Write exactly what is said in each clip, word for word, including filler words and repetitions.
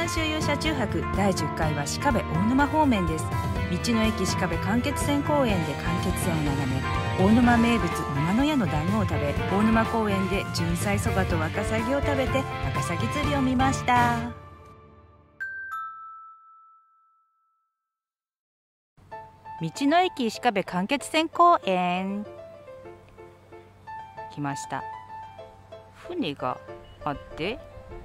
周遊車中泊だいじゅっかいは鹿部大沼方面です。道の駅鹿部間欠泉公園で間欠泉を眺め、大沼名物沼の屋の団子を食べ、大沼公園で純菜そばとワカサギを食べてワカサギ釣りを見ました。道の駅鹿部間欠泉公園来ました。船があって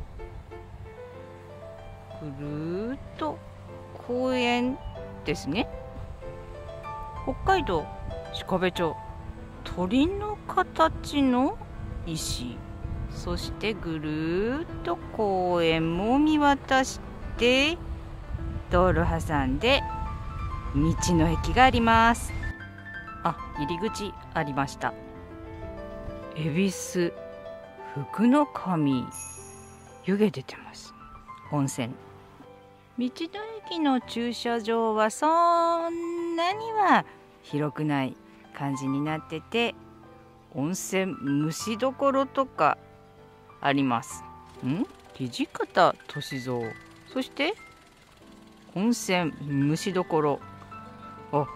ぐるーっと公園ですね。北海道鹿部町、鳥の形の石、そしてぐるーっと公園も見渡して道路挟んで道の駅があります。あ、入り口ありました。恵比寿福の神、湯気出てます。温泉。道の駅の駐車場はそんなには広くない感じになってて、温泉蒸しどころとかあります。ん土方歳三、そして温泉蒸しどころ、あ、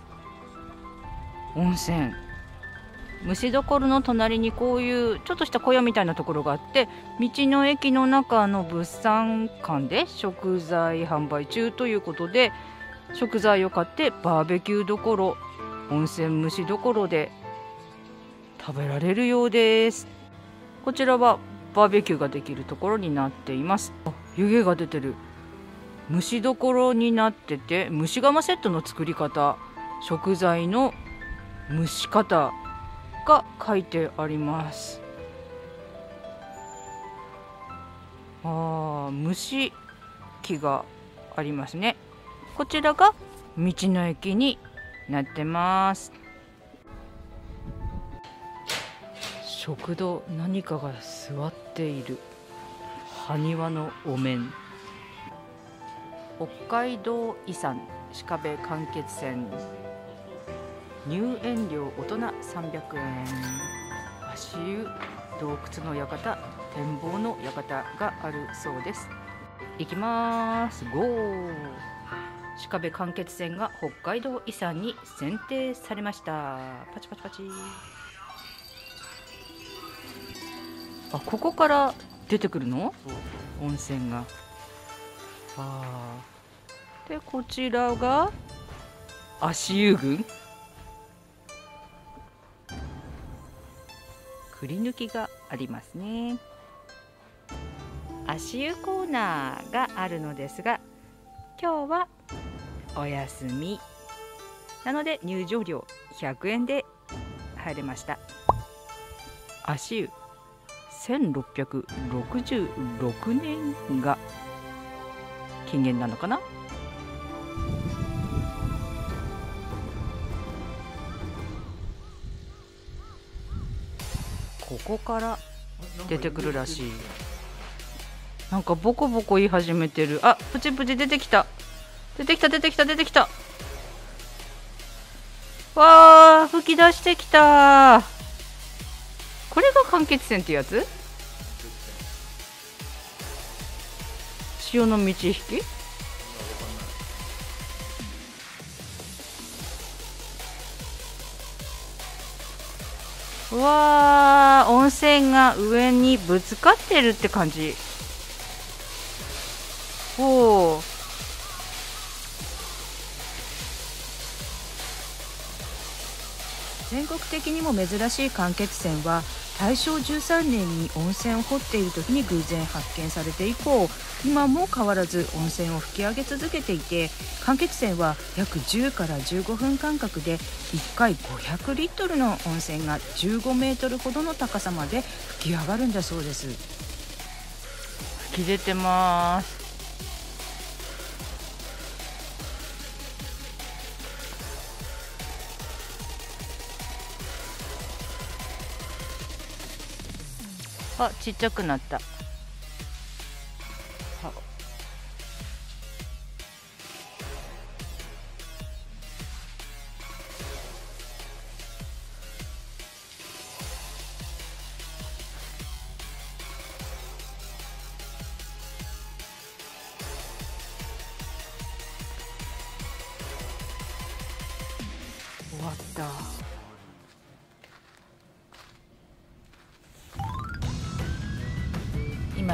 温泉蒸しどころの隣にこういうちょっとした小屋みたいなところがあって、道の駅の中の物産館で食材販売中ということで、食材を買ってバーベキューどころ、温泉蒸しどころで食べられるようです。こちらはバーベキューができるところになっています。あ、湯気が出てる。蒸しどころになってて、蒸し釜セットの作り方、食材の蒸し方が書いてあります。あー、蒸し器がありますね。こちらが道の駅になってます。食堂、何かが座っている。埴輪のお面。北海道遺産鹿部間欠泉、入園料大人さんびゃくえん、足湯、洞窟の館、展望の館があるそうです。行きます。ゴー。鹿部間欠泉が北海道遺産に選定されました。パチパチパチ。あ、ここから出てくるの？温泉が。あー。で、こちらが足湯群。くり抜きがありますね。足湯コーナーがあるのですが、今日はお休みなので入場料ひゃくえんで入れました。足湯せんろっぴゃくろくじゅうろくねんが期限なのかな。ここから出てくるらしい。なんかボコボコ言い始めてる。あ、プチプチ出てきた。出てきた出てきた出てきた。わー、吹き出してきた。これが間欠泉ってやつ？潮の満ち引き？うわー、温泉が上にぶつかってるって感じ。ほう。全国的にも珍しい間欠泉は大正じゅうさんねんに温泉を掘っている時に偶然発見されて以降、今も変わらず温泉を噴き上げ続けていて、間欠泉は約じゅうからじゅうごふん間隔でいっかいごひゃくリットルの温泉がじゅうごメートルほどの高さまで噴き上がるんだそうです。吹き出てます。あ、ちっちゃくなった。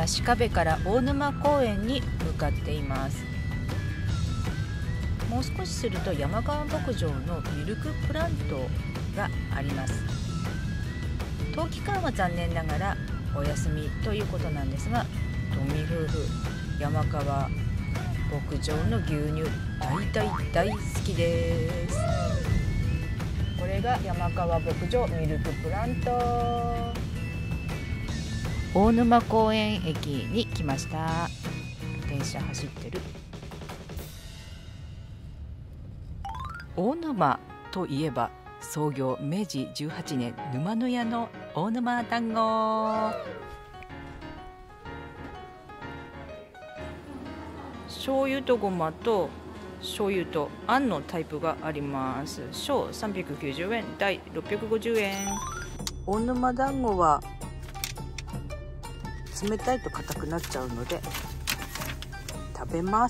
今鹿部から大沼公園に向かっています。もう少しすると山川牧場のミルクプラントがあります。冬期間は残念ながらお休みということなんですが、富夫婦山川牧場の牛乳大大大好きです。これが山川牧場ミルクプラント。大沼公園駅に来ました。電車走ってる。大沼といえば創業めいじじゅうはちねん沼の屋の大沼団子。醤油とごまと醤油とあんのタイプがあります。小さんびゃくきゅうじゅうえん、大ろっぴゃくごじゅうえん。大沼団子は冷たいと硬くなっちゃうので食べます。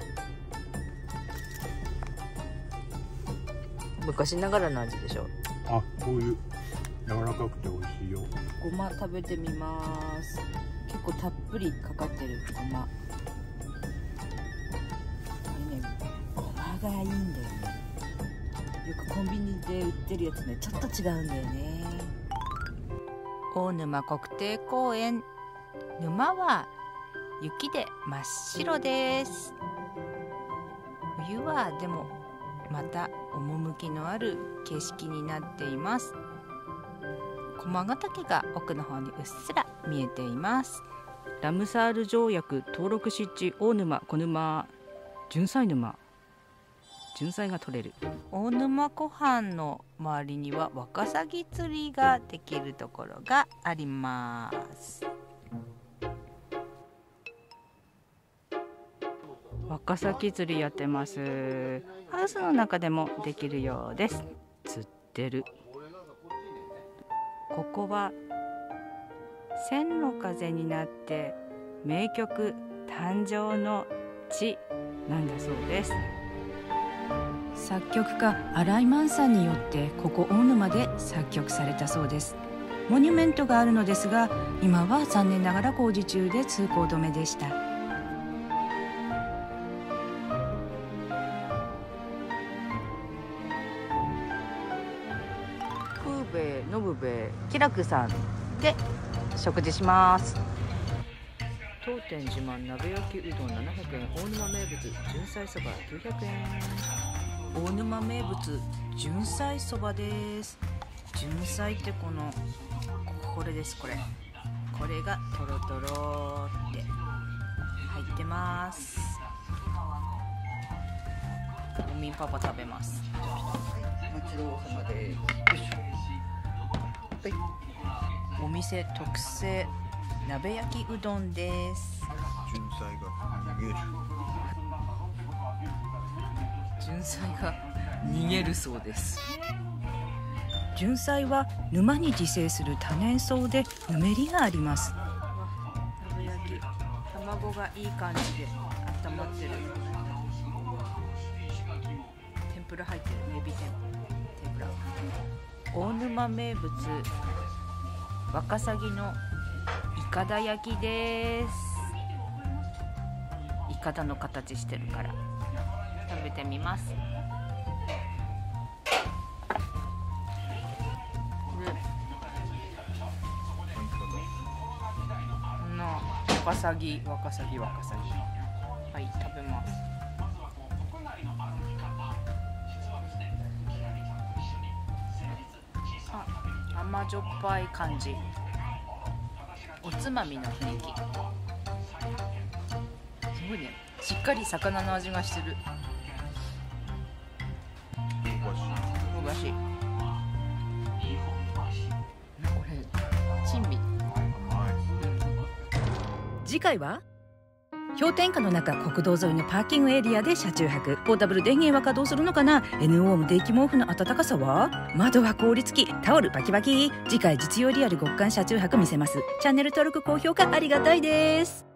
昔ながらの味でしょ。 あ、こういう柔らかくて美味しいよ。 ごま食べてみます。結構たっぷりかかってるごま。これね、ごまがいいんだよね。よくコンビニで売ってるやつね、ちょっと違うんだよね。大沼国定公園。沼は雪で真っ白です。冬はでもまた趣のある景色になっています。駒ヶ岳が奥の方にうっすら見えています。ラムサール条約登録湿地大沼小沼純菜沼、純菜が取れる。大沼湖畔の周りにはワカサギ釣りができるところがあります。ワカサギ釣りやってます。ハウスの中でもできるようです。釣ってる。ここは千の風になって名曲誕生の地なんだそうです。作曲家新井満さんによってここ大沼で作曲されたそうです。モニュメントがあるのですが、今は残念ながら工事中で通行止めでした。のぶべきらくさんで食事します。当店自慢鍋焼きうどんななひゃくえん、大沼名物純菜そばきゅうひゃくえん。大沼名物純菜そばです。純菜ってこのこれです。これこれがとろとろって入ってます。おみんパパ食べます。お待ちどうさまです。よいしょ。はい、お店特製鍋焼きうどんです。 純菜が逃げる。 純菜が逃げるそうです。純菜は沼に自生する多年草でぬめりがあります。鍋焼き、卵がいい感じで温まってる。天ぷら入ってる。エビ天天ぷら。大沼名物ワカサギのイカダ焼きです。イカダの形してるから食べてみます。のワカサギワカサギワカサギ、はい食べます。甘じょっぱい感じ。おつまみの雰囲気。すごいね。しっかり魚の味がしてる。香ばしい。これ珍味。次回は氷点下の中、国道沿いのパーキングエリアで車中泊。ポータブル電源は稼働するのかな。 エヌオー ム電気毛布の暖かさは。窓は凍りつき、タオルバキバキ。次回実用リアル極寒車中泊見せます。チャンネル登録高評価ありがたいです。